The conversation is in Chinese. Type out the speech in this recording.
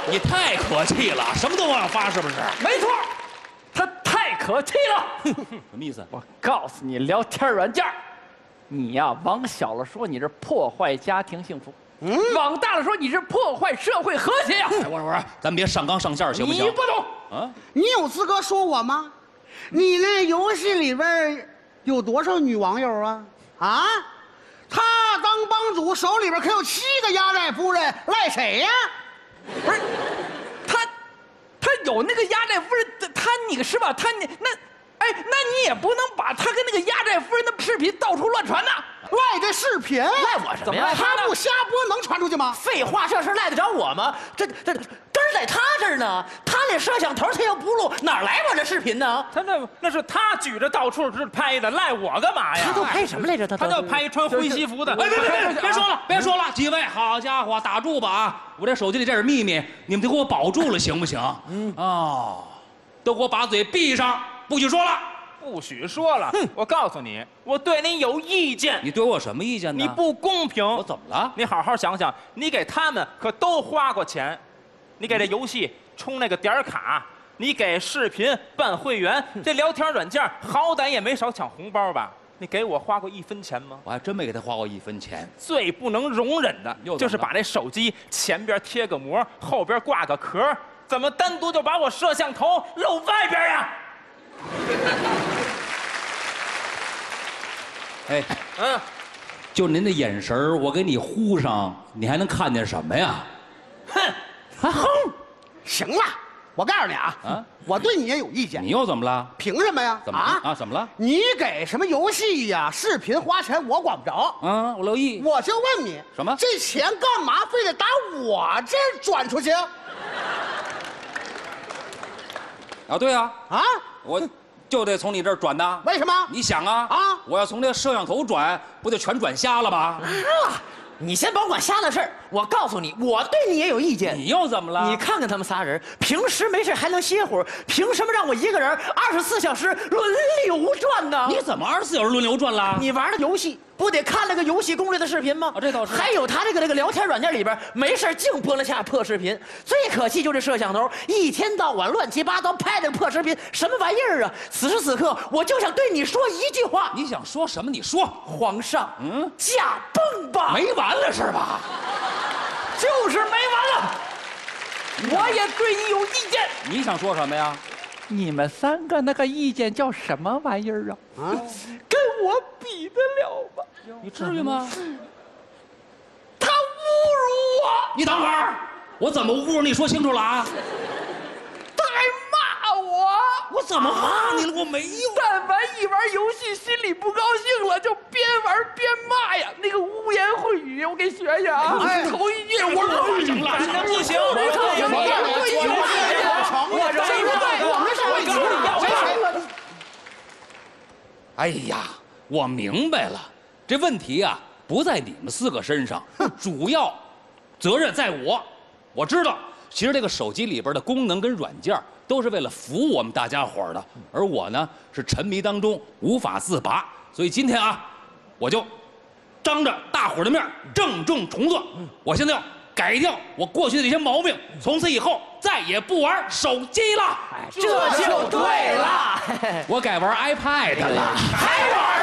你太可气了，什么都往上发，是不是？ 没错，他太可气了。 什么意思？ 我告诉你，聊天软件，你呀往小了说你是破坏家庭幸福，往大了说你是破坏社会和谐呀。 我说，咱别上纲上线，行不行？ 你不懂啊？ 你有资格说我吗？你那游戏里边有多少女网友啊？啊？他当帮主，手里边可有7个压寨夫人，赖谁呀？ 不是，他有那个压寨夫人，你是吧？那你也不能把他跟那个压寨夫人的视频到处乱传呐。 赖这视频？ 赖我什么呀？ 他不瞎播能传出去吗？ 废话，这事赖得着我吗？这根儿在他这儿呢。他那摄像头他要不录，哪来我这视频呢？ 他那是他举着到处拍的，赖我干嘛呀？ 他都拍什么来着？ 他就拍一穿灰西服的。 别说了，别说了，几位，好家伙，打住吧啊！我这手机里这是秘密，你们得给我保住了，行不行？哦，都给我把嘴闭上，不许说了。 不许说了！我告诉你，我对你有意见。 你对我有什么意见呢？ 你不公平！ 我怎么了？ 你好好想想，你给他们可都花过钱，你给这游戏充那个点卡，你给视频办会员，这聊天软件好歹也没少抢红包吧？你给我花过1分钱吗？ 我还真没给他花过1分钱。 最不能容忍的就是把这手机前边贴个膜，后边挂个壳，怎么单独就把我摄像头露外边呀？ 哎，就您的眼神我给你糊上，你还能看见什么呀？ 哼，行了，我告诉你啊，我对你也有意见。 你又怎么了？ 凭什么呀？ 怎么啊？怎么了？ 你给什么游戏呀、视频花钱，我管不着。 我留意。 我就问你， 什么？ 这钱干嘛非得打我这儿转出去？ 啊，对啊，我就得从你这儿转的。 为什么？ 你想啊，我要从这摄像头转，不就全转瞎了吗？ 你先甭管瞎的事儿，我告诉你，我对你也有意见。 你又怎么了？ 你看看他们仨人，平时没事还能歇会儿，凭什么让我一个人24小时轮流转呢？ 你怎么24小时轮流转了？ 你玩的游戏不得看那个游戏攻略的视频吗？ 这倒是。 还有他这个聊天软件里边，没事净播了下破视频。最可气就这摄像头，一天到晚乱七八糟拍那个破视频，什么玩意儿啊！此时此刻，我就想对你说一句话。 你想说什么？你说。 皇上，驾崩吧！ 没完了是吧？ 就是没完了。我也对你有意见。 你想说什么呀？ 你们3个那个意见叫什么玩意儿啊？跟我比得了吗？ 你至于吗？ 他侮辱我！ 你等会儿，我怎么侮辱你？说清楚了啊！ 他还骂我！ 我怎么骂你了？我没有。 但凡一玩游戏，心里不高兴了，就边玩边骂呀，那个污言秽语，我给学学啊！头一句我说行了， 不行， 哎呀，我明白了，这问题啊不在你们4个身上，主要责任在我。我知道，其实这个手机里边的功能跟软件都是为了服务我们大家伙的，而我呢是沉迷当中无法自拔，所以今天啊，我就当着大伙的面郑重重做，我现在要改掉我过去的这些毛病，从此以后再也不玩手机了。 这就对了， 我改玩 iPad 了， 还玩